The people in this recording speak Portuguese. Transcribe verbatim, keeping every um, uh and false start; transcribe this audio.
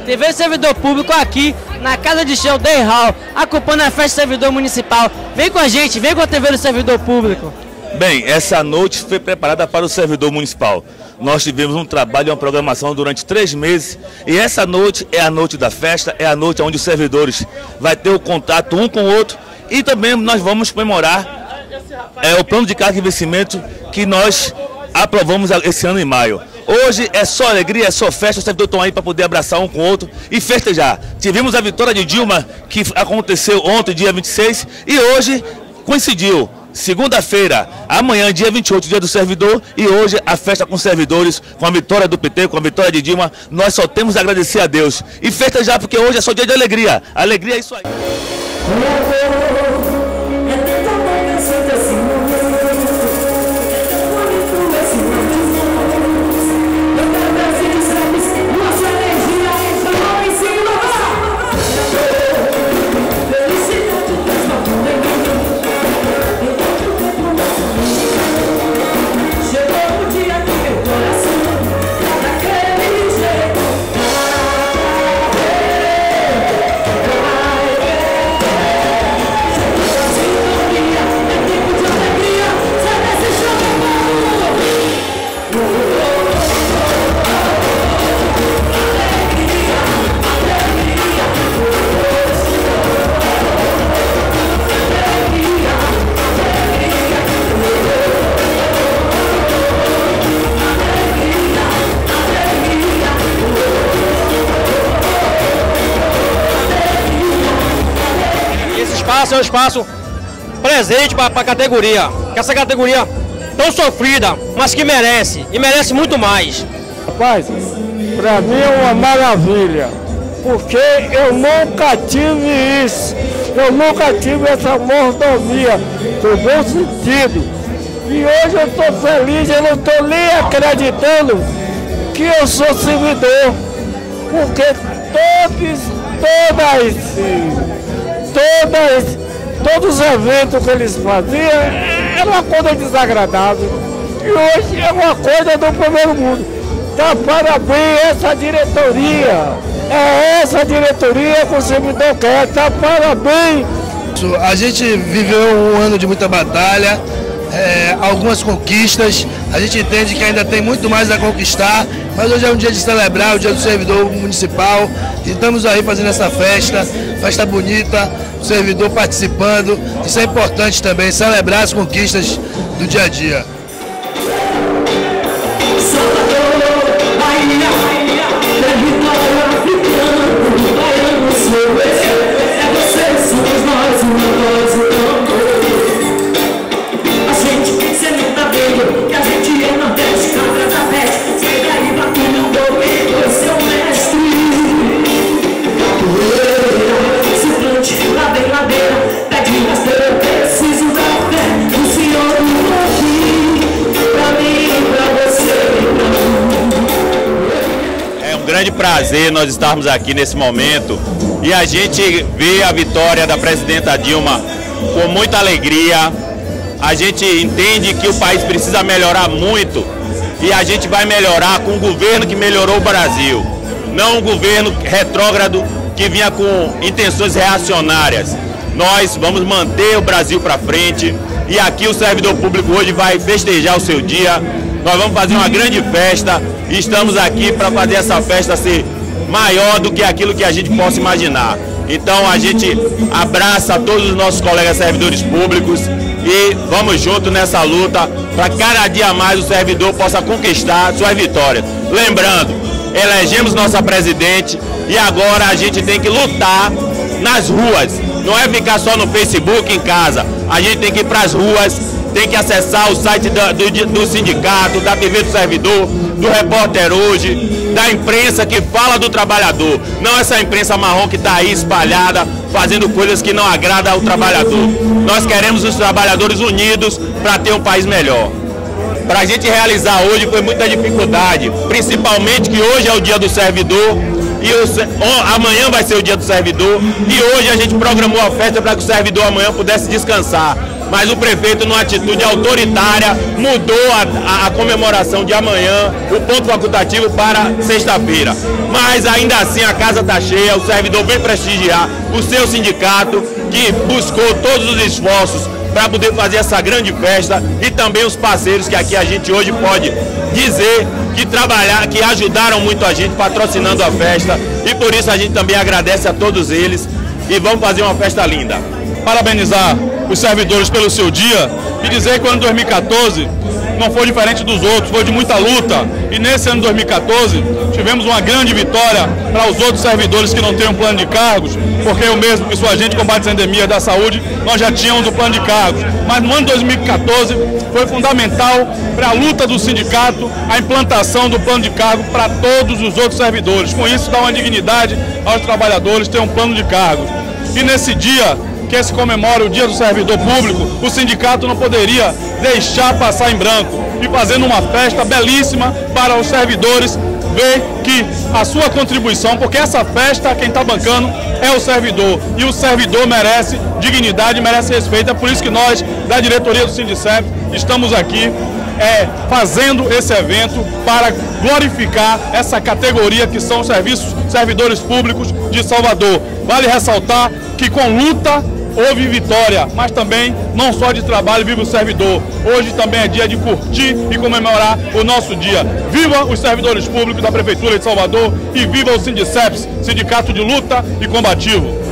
T V Servidor Público aqui na Casa de Show Day Hall, acompanhando a festa do servidor municipal. Vem com a gente, vem com a T V do Servidor Público. Bem, essa noite foi preparada para o servidor municipal. Nós tivemos um trabalho e uma programação durante três meses e essa noite é a noite da festa, é a noite onde os servidores vão ter o contato um com o outro e também nós vamos comemorar é, o plano de carga e investimento que nós aprovamos esse ano em maio. Hoje é só alegria, é só festa, os servidores estão aí para poder abraçar um com o outro e festejar. Tivemos a vitória de Dilma, que aconteceu ontem, dia vinte e seis, e hoje coincidiu. Segunda-feira, amanhã, dia vinte e oito, dia do servidor, e hoje a festa com os servidores, com a vitória do P T, com a vitória de Dilma. Nós só temos a agradecer a Deus e festejar, porque hoje é só dia de alegria. Alegria é isso aí. É um espaço presente para a categoria, que essa categoria tão sofrida, mas que merece, e merece muito mais. Rapaz, para mim é uma maravilha, porque eu nunca tive isso, eu nunca tive essa mordomia, no bom sentido. E hoje eu estou feliz, eu não estou nem acreditando que eu sou servidor, porque todos, todas, todas, todos os eventos que eles faziam era uma coisa desagradável. E hoje é uma coisa do primeiro mundo. Então, parabéns a essa diretoria. É essa diretoria que o servidor quer. Tá, parabéns. A gente viveu um ano de muita batalha, é, algumas conquistas. A gente entende que ainda tem muito mais a conquistar, mas hoje é um dia de celebrar, o dia do servidor municipal. E estamos aí fazendo essa festa, festa bonita, o servidor participando. Isso é importante também, celebrar as conquistas do dia a dia. Grande prazer nós estarmos aqui nesse momento e a gente vê a vitória da presidenta Dilma com muita alegria. A gente entende que o país precisa melhorar muito e a gente vai melhorar com um governo que melhorou o Brasil, não um governo retrógrado que vinha com intenções reacionárias. Nós vamos manter o Brasil para frente e aqui o servidor público hoje vai festejar o seu dia. Nós vamos fazer uma grande festa e estamos aqui para fazer essa festa ser maior do que aquilo que a gente possa imaginar. Então a gente abraça todos os nossos colegas servidores públicos e vamos juntos nessa luta para cada dia mais o servidor possa conquistar suas vitórias. Lembrando, elegemos nossa presidente e agora a gente tem que lutar nas ruas. Não é ficar só no Facebook, em casa. A gente tem que ir para as ruas, tem que acessar o site do, do, do sindicato, da T V do servidor, do Repórter Hoje, da imprensa que fala do trabalhador. Não essa imprensa marrom que está aí espalhada, fazendo coisas que não agradam ao trabalhador. Nós queremos os trabalhadores unidos para ter um país melhor. Para a gente realizar hoje foi muita dificuldade, principalmente que hoje é o dia do servidor, e o, amanhã vai ser o dia do servidor, e hoje a gente programou a festa para que o servidor amanhã pudesse descansar. mas o prefeito, numa atitude autoritária, mudou a, a, a comemoração de amanhã, o ponto facultativo, para sexta-feira. Mas ainda assim a casa está cheia, o servidor vem prestigiar o seu sindicato, que buscou todos os esforços para poder fazer essa grande festa, e também os parceiros que aqui a gente hoje pode dizer que trabalhar, que ajudaram muito a gente patrocinando a festa, e por isso a gente também agradece a todos eles e vamos fazer uma festa linda. Parabenizar os servidores pelo seu dia e dizer que o ano dois mil e quatorze não foi diferente dos outros, foi de muita luta, e nesse ano de dois mil e quatorze tivemos uma grande vitória para os outros servidores que não têm um plano de cargos, porque eu mesmo, que sou agente de combate às endemias da saúde, nós já tínhamos o plano de cargos, mas no ano de dois mil e quatorze foi fundamental para a luta do sindicato a implantação do plano de cargo para todos os outros servidores. Com isso dá uma dignidade aos trabalhadores ter um plano de cargos. E nesse dia que se comemora o Dia do Servidor Público, o sindicato não poderia deixar passar em branco e fazendo uma festa belíssima para os servidores ver que a sua contribuição, porque essa festa quem está bancando é o servidor, e o servidor merece dignidade, merece respeito. É por isso que nós, da diretoria do Sindicep, estamos aqui é, fazendo esse evento para glorificar essa categoria que são os serviços, servidores públicos de Salvador. Vale ressaltar que com luta houve vitória, mas também não só de trabalho vive o servidor. Hoje também é dia de curtir e comemorar o nosso dia. Viva os servidores públicos da Prefeitura de Salvador e viva o Sindiceps, Sindicato de Luta e Combativo.